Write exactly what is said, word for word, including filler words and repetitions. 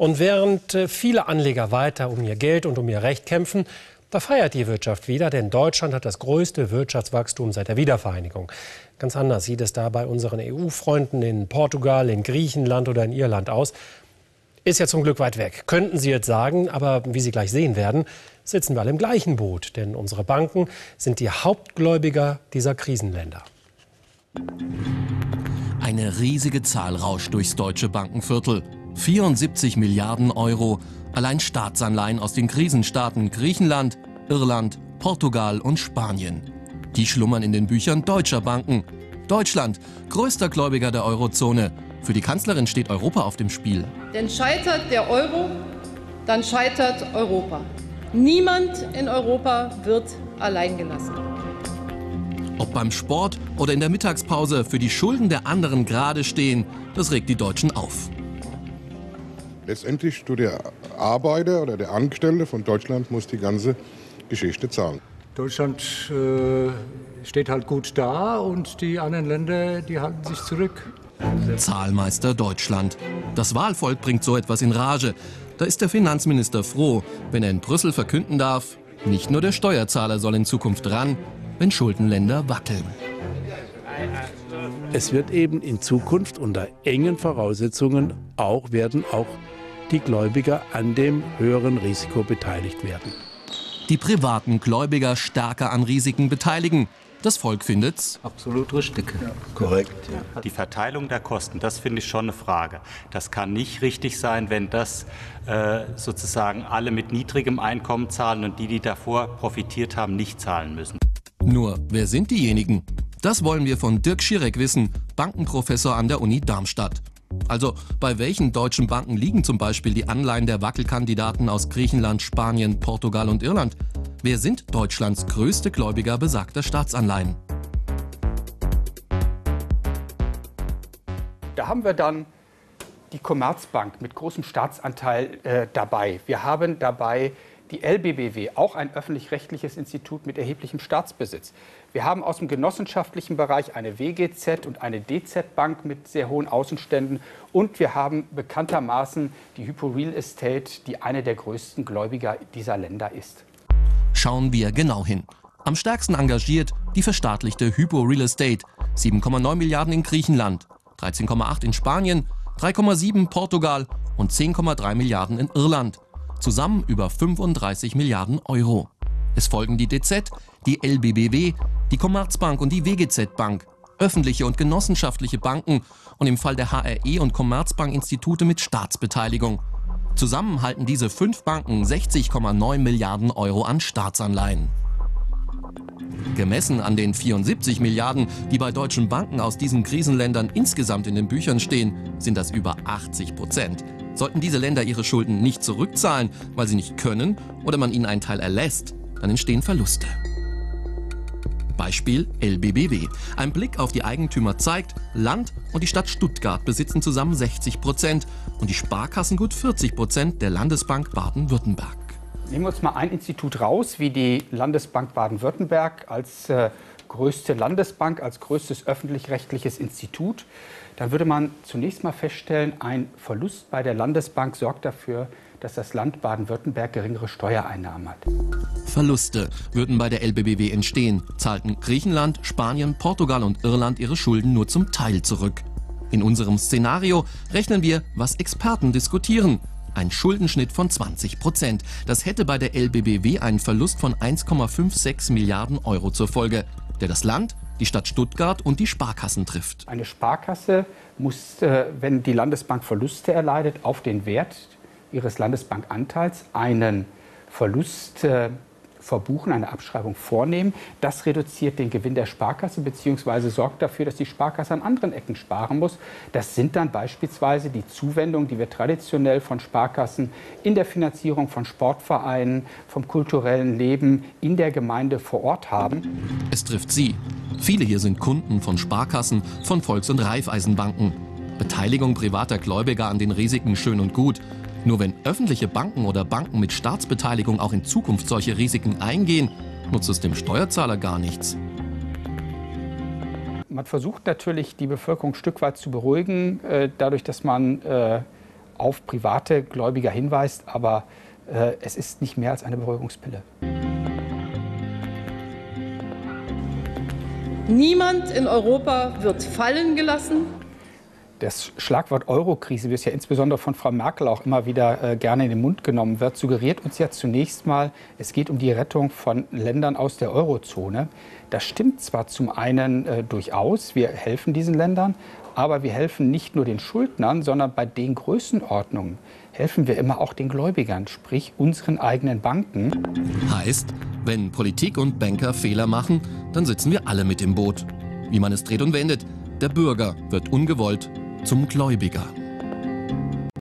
Und während viele Anleger weiter um ihr Geld und um ihr Recht kämpfen, da feiert die Wirtschaft wieder, denn Deutschland hat das größte Wirtschaftswachstum seit der Wiedervereinigung. Ganz anders sieht es da bei unseren E U-Freunden in Portugal, in Griechenland oder in Irland aus. Ist ja zum Glück weit weg, könnten Sie jetzt sagen, aber wie Sie gleich sehen werden, sitzen wir alle im gleichen Boot. Denn unsere Banken sind die Hauptgläubiger dieser Krisenländer. Eine riesige Zahl rauscht durchs deutsche Bankenviertel. vierundsiebzig Milliarden Euro, allein Staatsanleihen aus den Krisenstaaten Griechenland, Irland, Portugal und Spanien. Die schlummern in den Büchern deutscher Banken. Deutschland, größter Gläubiger der Eurozone. Für die Kanzlerin steht Europa auf dem Spiel. Denn scheitert der Euro, dann scheitert Europa. Niemand in Europa wird allein gelassen. Ob beim Sport oder in der Mittagspause für die Schulden der anderen gerade stehen, das regt die Deutschen auf. Letztendlich tut der Arbeiter oder der Angestellte von Deutschland muss die ganze Geschichte zahlen. Deutschland äh, steht halt gut da und die anderen Länder, die halten sich zurück. Zahlmeister Deutschland. Das Wahlvolk bringt so etwas in Rage. Da ist der Finanzminister froh, wenn er in Brüssel verkünden darf, nicht nur der Steuerzahler soll in Zukunft ran, wenn Schuldenländer wackeln. Es wird eben in Zukunft unter engen Voraussetzungen auch werden auch die Gläubiger an dem höheren Risiko beteiligt werden. Die privaten Gläubiger stärker an Risiken beteiligen. Das Volk findet's absolut richtig. Ja, korrekt. Ja. Die Verteilung der Kosten, das finde ich schon eine Frage. Das kann nicht richtig sein, wenn das äh, sozusagen alle mit niedrigem Einkommen zahlen und die, die davor profitiert haben, nicht zahlen müssen. Nur, wer sind diejenigen? Das wollen wir von Dirk Schirek wissen, Bankenprofessor an der Uni Darmstadt. Also, bei welchen deutschen Banken liegen zum Beispiel die Anleihen der Wackelkandidaten aus Griechenland, Spanien, Portugal und Irland? Wer sind Deutschlands größte Gläubiger besagter Staatsanleihen? Da haben wir dann die Commerzbank mit großem Staatsanteil äh, dabei. Wir haben dabei die L B B W, auch ein öffentlich-rechtliches Institut mit erheblichem Staatsbesitz. Wir haben aus dem genossenschaftlichen Bereich eine W G Z und eine D Z Bank mit sehr hohen Außenständen. Und wir haben bekanntermaßen die Hypo Real Estate, die eine der größten Gläubiger dieser Länder ist. Schauen wir genau hin. Am stärksten engagiert die verstaatlichte Hypo Real Estate. sieben Komma neun Milliarden in Griechenland, dreizehn Komma acht in Spanien, drei Komma sieben Portugal und zehn Komma drei Milliarden in Irland. Zusammen über fünfunddreißig Milliarden Euro. Es folgen die D Z, die L B B W, die Commerzbank und die W G Z Bank. Öffentliche und genossenschaftliche Banken und im Fall der H R E und Commerzbank Institute mit Staatsbeteiligung. Zusammen halten diese fünf Banken sechzig Komma neun Milliarden Euro an Staatsanleihen. Gemessen an den vierundsiebzig Milliarden, die bei deutschen Banken aus diesen Krisenländern insgesamt in den Büchern stehen, sind das über achtzig Prozent. Sollten diese Länder ihre Schulden nicht zurückzahlen, weil sie nicht können oder man ihnen einen Teil erlässt, dann entstehen Verluste. Beispiel L B B W. Ein Blick auf die Eigentümer zeigt, Land und die Stadt Stuttgart besitzen zusammen sechzig Prozent und die Sparkassen gut vierzig Prozent der Landesbank Baden-Württemberg. Nehmen wir uns mal ein Institut raus, wie die Landesbank Baden-Württemberg als äh, größte Landesbank, als größtes öffentlich-rechtliches Institut. Dann würde man zunächst mal feststellen, ein Verlust bei der Landesbank sorgt dafür, dass das Land Baden-Württemberg geringere Steuereinnahmen hat. Verluste würden bei der L B B W entstehen, zahlten Griechenland, Spanien, Portugal und Irland ihre Schulden nur zum Teil zurück. In unserem Szenario rechnen wir, was Experten diskutieren. Ein Schuldenschnitt von zwanzig Prozent. Das hätte bei der L B B W einen Verlust von eins Komma sechsundfünfzig Milliarden Euro zur Folge, der das Land, die Stadt Stuttgart und die Sparkassen trifft. Eine Sparkasse muss, äh, wenn die Landesbank Verluste erleidet, auf den Wert ihres Landesbankanteils einen Verlust äh, verbuchen, eine Abschreibung vornehmen. Das reduziert den Gewinn der Sparkasse bzw. sorgt dafür, dass die Sparkasse an anderen Ecken sparen muss. Das sind dann beispielsweise die Zuwendungen, die wir traditionell von Sparkassen in der Finanzierung von Sportvereinen, vom kulturellen Leben in der Gemeinde vor Ort haben. Es trifft Sie. Viele hier sind Kunden von Sparkassen, von Volks- und Raiffeisenbanken. Beteiligung privater Gläubiger an den Risiken schön und gut. Nur wenn öffentliche Banken oder Banken mit Staatsbeteiligung auch in Zukunft solche Risiken eingehen, nutzt es dem Steuerzahler gar nichts. Man versucht natürlich, die Bevölkerung ein Stück weit zu beruhigen, äh, dadurch, dass man äh, auf private Gläubiger hinweist, aber äh, es ist nicht mehr als eine Beruhigungspille. Niemand in Europa wird fallen gelassen. Das Schlagwort Eurokrise, wie es ja insbesondere von Frau Merkel auch immer wieder äh, gerne in den Mund genommen wird, suggeriert uns ja zunächst mal, es geht um die Rettung von Ländern aus der Eurozone. Das stimmt zwar zum einen äh, durchaus, wir helfen diesen Ländern, aber wir helfen nicht nur den Schuldnern, sondern bei den Größenordnungen helfen wir immer auch den Gläubigern, sprich unseren eigenen Banken. Heißt, wenn Politik und Banker Fehler machen, dann sitzen wir alle mit im Boot. Wie man es dreht und wendet, der Bürger wird ungewollt zum Gläubiger.